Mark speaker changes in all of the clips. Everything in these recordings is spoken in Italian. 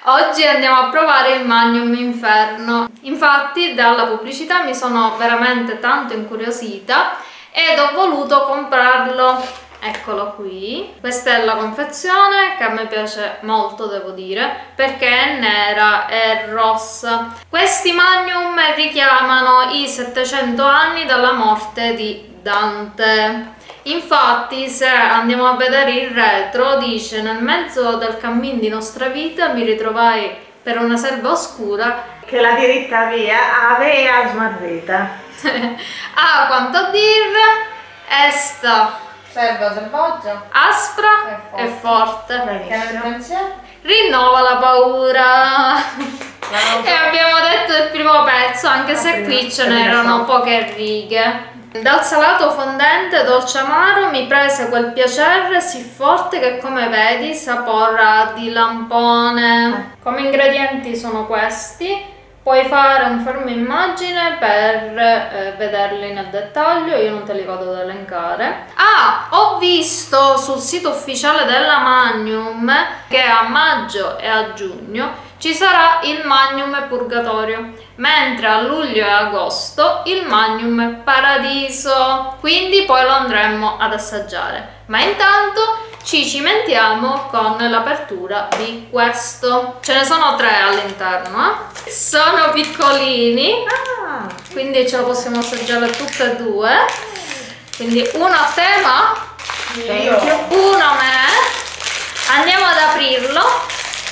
Speaker 1: Oggi andiamo a provare il Magnum Inferno. Infatti dalla pubblicità mi sono veramente tanto incuriosita ed ho voluto comprarlo. Eccolo qui. Questa è la confezione che a me piace molto, devo dire, perché è nera e rossa. Questi Magnum richiamano i 700 anni dalla morte di Dante. Infatti, se andiamo a vedere il retro, dice: nel mezzo del cammin di nostra vita mi ritrovai per una selva oscura
Speaker 2: che la diritta via aveva smarrita.
Speaker 1: Ah, quanto a dire, esta
Speaker 3: Selva selvaggia
Speaker 1: aspra e forte.
Speaker 2: Benissimo.
Speaker 1: Rinnova la paura. E abbiamo detto il primo pezzo, anche se qui ce n'erano poche righe. Dal salato fondente, dolce amaro, mi prese quel piacere sì forte che, come vedi, sapora di lampone. Come ingredienti sono questi. Puoi fare un fermo immagine per vederli nel dettaglio, io non te li vado ad elencare. Ah, ho visto sul sito ufficiale della Magnum che a maggio e a giugno ci sarà il Magnum Purgatorio, mentre a luglio e agosto il Magnum Paradiso, quindi poi lo andremo ad assaggiare. Ma intanto ci cimentiamo con l'apertura di questo. Ce ne sono 3 all'interno, sono piccolini, quindi ce lo possiamo assaggiare tutte e 2. Quindi uno a te, uno a me. Andiamo ad aprirlo.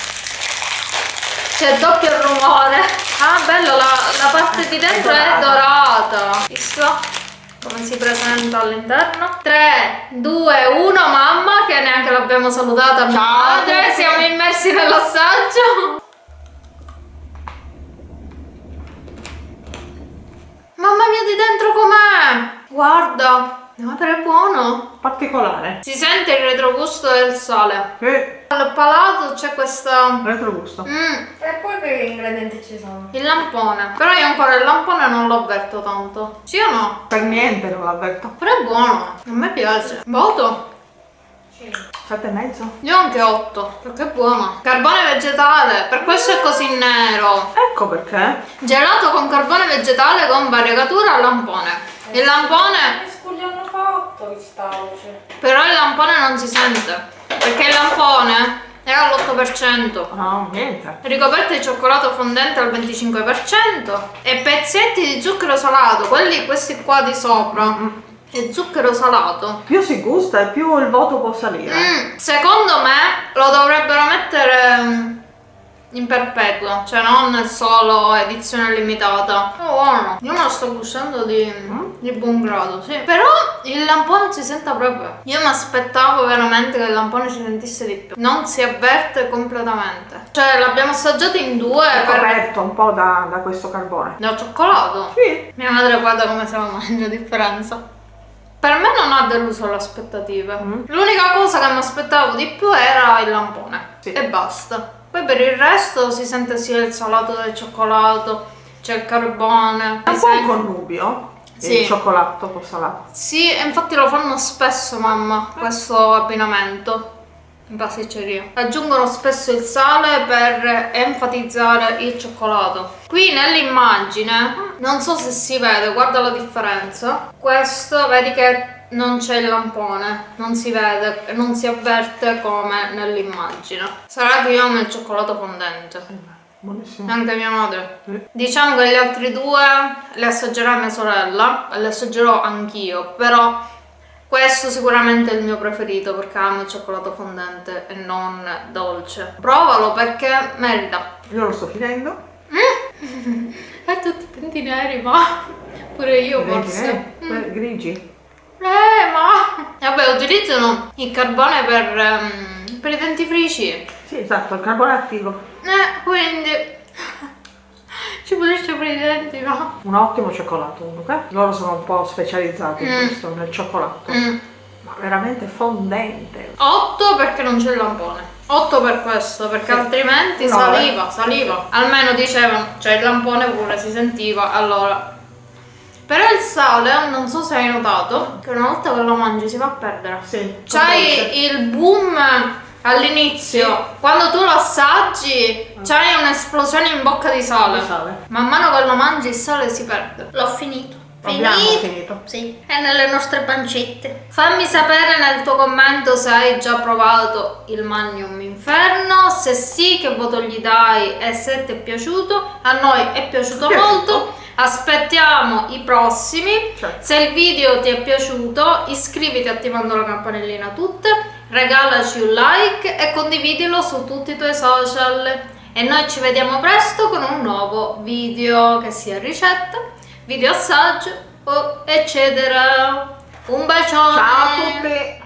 Speaker 1: C'è doppio rumore. Ah, bello, la parte di dentro è dorata. Visto come si presenta all'interno? 3, 2, 1, mamma, che neanche l'abbiamo salutata. Mia madre, siamo immersi nell'assaggio. Mamma mia, di dentro com'è? Guarda, ma però è buono.
Speaker 2: Particolare.
Speaker 1: Si sente il retrogusto del sale.
Speaker 2: Sì.
Speaker 1: Al palato c'è questa...
Speaker 2: Retrogusto.
Speaker 3: E poi che ingredienti ci sono?
Speaker 1: Il lampone. Però io ancora il lampone non lo avverto tanto. Sì o no?
Speaker 2: Per niente non l'avverto.
Speaker 1: Però è buono. A me piace. Voto?
Speaker 2: 7,5.
Speaker 1: Io anche 8, perché è buono. Carbone vegetale, per questo è così nero.
Speaker 2: Ecco perché.
Speaker 1: Gelato con carbone vegetale con variegatura al lampone. Il lampone...
Speaker 3: Che hanno fatto questa luce?
Speaker 1: Però il lampone non si sente, perché il lampone è all'8%.
Speaker 2: No, niente.
Speaker 1: Ricoperto di cioccolato fondente al 25% e pezzetti di zucchero salato, questi qua di sopra. E zucchero salato.
Speaker 2: Più si gusta e più il voto può salire.
Speaker 1: Secondo me lo dovrebbero mettere in perpetuo, cioè non solo edizione limitata. Oh, buono. Io me lo sto gustando di buon grado, sì. Però il lampone si sente proprio. Io mi aspettavo veramente che il lampone si sentisse di più. Non si avverte completamente. Cioè l'abbiamo assaggiato in 2.
Speaker 2: È coperto un po' da questo carbone.
Speaker 1: Da cioccolato?
Speaker 2: Sì.
Speaker 1: Mia madre guarda come se la mangia, differenza. Per me non ha deluso le aspettative. L'unica cosa che mi aspettavo di più era il lampone.
Speaker 2: Sì.
Speaker 1: E basta. Poi per il resto si sente sia il salato del cioccolato, c'è il carbone.
Speaker 2: È un po' un connubio.
Speaker 1: Sì.
Speaker 2: Il cioccolato con salato.
Speaker 1: Sì, e infatti lo fanno spesso, mamma, questo abbinamento in pasticceria. Aggiungono spesso il sale per enfatizzare il cioccolato. Qui nell'immagine, non so se si vede, guarda la differenza. Questo, vedi che non c'è il lampone, non si vede, non si avverte come nell'immagine. Sarà che io amo il cioccolato fondente.
Speaker 2: Buonissimo.
Speaker 1: Anche mia madre.
Speaker 2: Sì.
Speaker 1: Diciamo che gli altri 2 li assaggerà mia sorella e li assaggerò anch'io, però questo sicuramente è il mio preferito perché amo il cioccolato fondente e non dolce. Provalo perché merita.
Speaker 2: Io lo sto finendo.
Speaker 1: E tutti i denti neri, ma pure io forse.
Speaker 2: Grigi.
Speaker 1: Ma vabbè, utilizzano il carbone per i dentifrici.
Speaker 2: Sì, esatto, il carbone attivo.
Speaker 1: Quindi ci pulisce per i denti, no?
Speaker 2: Un ottimo cioccolato, ok? Loro sono un po' specializzati in questo, nel cioccolato. Ma veramente fondente.
Speaker 1: 8 perché non c'è il lampone. 8 per questo, perché altrimenti saliva. Almeno dicevano, cioè il lampone pure si sentiva, allora. Però il sale, non so se hai notato, che una volta che lo mangi si va a perdere.
Speaker 2: Sì.
Speaker 1: C'hai il boom all'inizio, quando tu lo assaggi, c'hai un'esplosione in bocca di sale. Man mano che lo mangi il sale si perde. L'ho finito.
Speaker 2: Abbiamo finito.
Speaker 1: Sì, è nelle nostre pancette. Fammi sapere nel tuo commento se hai già provato il Magnum Inferno, se sì che voto gli dai e se ti è piaciuto. A noi è piaciuto molto. Aspettiamo i prossimi. Se il video ti è piaciuto, iscriviti attivando la campanellina tutte, regalaci un like e condividilo su tutti i tuoi social. E noi ci vediamo presto con un nuovo video, che sia ricetta, video assaggio o eccetera. Un bacione.
Speaker 2: Ciao a tutti.